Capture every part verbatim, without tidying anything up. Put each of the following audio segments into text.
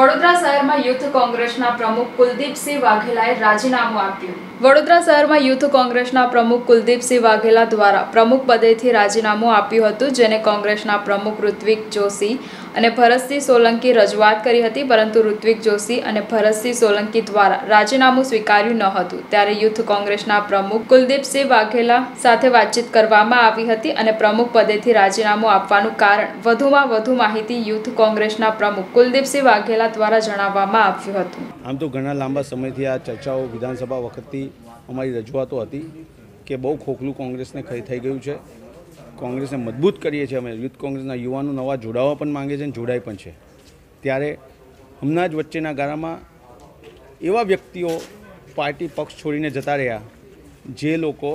વડોદરા શહેરમાં યુથ કોંગ્રેસના પ્રમુખ કુલદીપસિંહ વાઘેલાએ રાજીનામું આપ્યું। વડોદરા શહેરમાં યુથ કોંગ્રેસના પ્રમુખ કુલદીપસિંહ વાઘેલા દ્વારા પ્રમુખ પદેથી રાજીનામું આપ્યું હતું, જેને કોંગ્રેસના પ્રમુખ ઋત્વિક જોશી અને ભરતસિંહ સોલંકી રજૂઆત કરી હતી, પરંતુ ઋત્વિક જોશી અને ભરતસિંહ સોલંકી દ્વારા રાજીનામું સ્વીકાર્યું ન હતું। ત્યારે યુથ કોંગ્રેસના પ્રમુખ કુલદીપસિંહ વાઘેલા સાથે વાતચીત કરવામાં આવી હતી અને પ્રમુખ પદેથી રાજીનામું આપવાનું કારણ વધુમાં વધુ માહિતી યુથ કોંગ્રેસના પ્રમુખ કુલદીપસિંહ વાઘેલા દ્વારા જણાવવામાં આવ્યું હતું। આમ તો ઘણા લાંબા સમયથી આ ચર્ચાઓ વિધાનસભા વખતથી અમારી રજૂઆતો હતી કે બહુ ખોખલું કોંગ્રેસને થઈ ગયું છે, કોંગ્રેસને મજબૂત કરીએ છીએ અમે। યુથ કોંગ્રેસના યુવાનો નવા જોડાવા પણ માંગે છે અને જોડાય પણ છે। ત્યારે હમણાં જ વચ્ચેના ગાળામાં એવા વ્યક્તિઓ પાર્ટી પક્ષ છોડીને જતા રહ્યા જે લોકો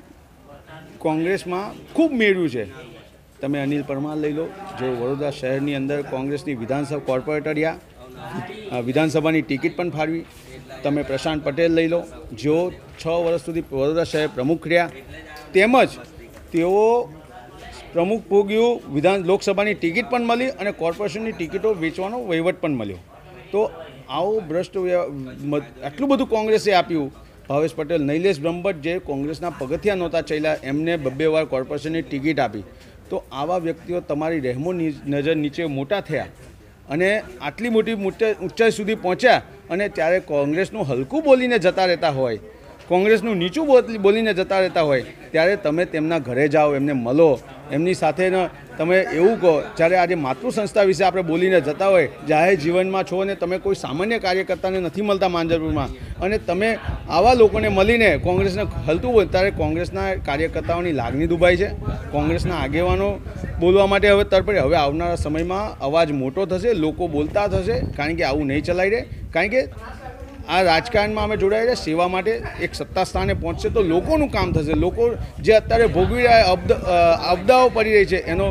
કોંગ્રેસમાં ખૂબ મેળવ્યું છે। તમે અનિલ પરમાર લઈ લો, જે વડોદરા શહેરની અંદર કોંગ્રેસની વિધાનસભા કોર્પોરેટર રહ્યા, વિધાનસભાની ટિકિટ પણ ફાળવી। તમે પ્રશાંત પટેલ લઈ લો, જેઓ છ વર્ષ સુધી વડોદરા શહેર પ્રમુખ રહ્યા, તેમજ તેઓ પ્રમુખ ભોગ્યું, વિધાન લોકસભાની ટિકિટ પણ મળી અને કોર્પોરેશનની ટિકિટો વેચવાનો વહીવટ પણ મળ્યો। તો આવું ભ્રષ્ટ આટલું બધું કોંગ્રેસે આપ્યું। ભાવેશ પટેલ, નૈલેશ બ્રહ્મભટ્ટ, જે કોંગ્રેસના પગથિયા નહોતા ચાલ્યા, એમને બબ્બે વાર કોર્પોરેશનની ટિકિટ આપી। તો આવા વ્યક્તિઓ તમારી રહેમો નજર નીચે મોટા થયા અને આટલી મોટી ઊંચાઈ સુધી પહોંચ્યા અને ત્યારે કોંગ્રેસનું હલકું બોલીને જતા રહેતા હોય, કોંગ્રેસનું નીચું બોલીને જતા રહેતા હોય, ત્યારે તમે તેમના ઘરે જાઓ, એમને મળો, એમની સાથે તમે એવું કહો। જ્યારે આજે માતૃ સંસ્થા વિશે આપણે બોલીને જતા હોય, જાહેર જીવનમાં છો અને તમે કોઈ સામાન્ય કાર્યકર્તાને નથી મળતા માંજરપુરમાં, અને તમે આવા લોકોને મળીને કોંગ્રેસને હલતું હોય, ત્યારે કોંગ્રેસના કાર્યકર્તાઓની લાગણી દુભાઈ છે। કોંગ્રેસના આગેવાનો બોલવા માટે હવે તરફડે। હવે આવનારા સમયમાં અવાજ મોટો થશે, લોકો બોલતા થશે, કારણ કે આવું નહીં ચલાવી રહે। કારણ કે આ રાજકારણમાં અમે જોડાઈ રહ્યા સેવા માટે, એક સત્તા સ્થાને પહોંચશે તો લોકોનું કામ થશે। લોકો જે અત્યારે ભોગવી રહ્યા આપદાઓ પડી રહી છે એનો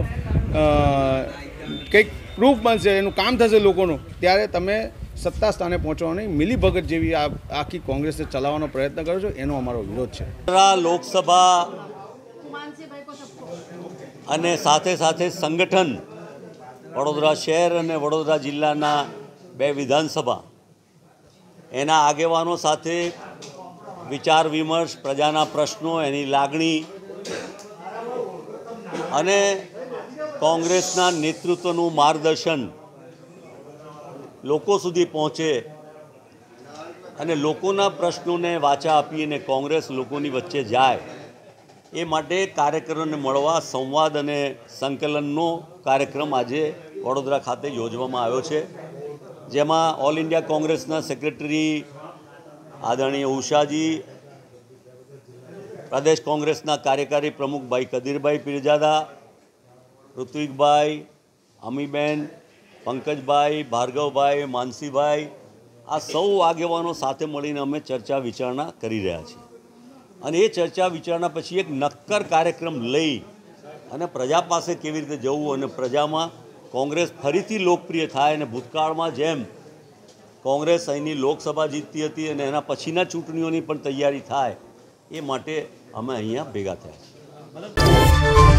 કંઈક પ્રૂફ બનશે, એનું કામ થશે લોકોનું, ત્યારે તમે સત્તા સ્થાને પહોંચવા નહીં, મિલીભગત જેવી આ આખી કોંગ્રેસને ચલાવવાનો પ્રયત્ન કરો છો, એનો અમારો વિરોધ છે। લોકસભા અને સાથે સાથે સંગઠન વડોદરા શહેર અને વડોદરા જિલ્લાના બે વિધાનસભા, એના આગેવાનો સાથે વિચાર વિમર્શ, પ્રજાના પ્રશ્નો, એની લાગણી અને કોંગ્રેસના નેતૃત્વનું માર્ગદર્શન લોકો સુધી પહોંચે અને લોકોના પ્રશ્નોને વાચા આપીને કોંગ્રેસ લોકોની વચ્ચે જાય, એ માટે કાર્યકરોને મળવા સંવાદ અને સંકલનનો કાર્યક્રમ આજે વડોદરા ખાતે યોજવામાં આવ્યો છે, જેમાં ઓલ ઇન્ડિયા કોંગ્રેસના સેક્રેટરી આદરણીય ઉષાજી, પ્રદેશ કોંગ્રેસના કાર્યકારી પ્રમુખ ભાઈ કદીરભાઈ પીરજાદા, ઋત્વિકભાઈ, અમીબેન, પંકજભાઈ, ભાર્ગવભાઈ, માનસીભાઈ, આ સૌ આગેવાનો સાથે મળીને અમે ચર્ચા વિચારણા કરી રહ્યા છીએ અને એ ચર્ચા વિચારણા પછી એક નક્કર કાર્યક્રમ લઈ અને પ્રજા પાસે કેવી રીતે જવું અને પ્રજામાં કોંગ્રેસ ફરીથી લોકપ્રિય થાય અને ભૂતકાળમાં જેમ કોંગ્રેસ અહીંની લોકસભા જીતતી હતી અને એના પછીના ચૂંટણીઓની પણ તૈયારી થાય, એ માટે અમે અહીંયા ભેગા થયા છીએ।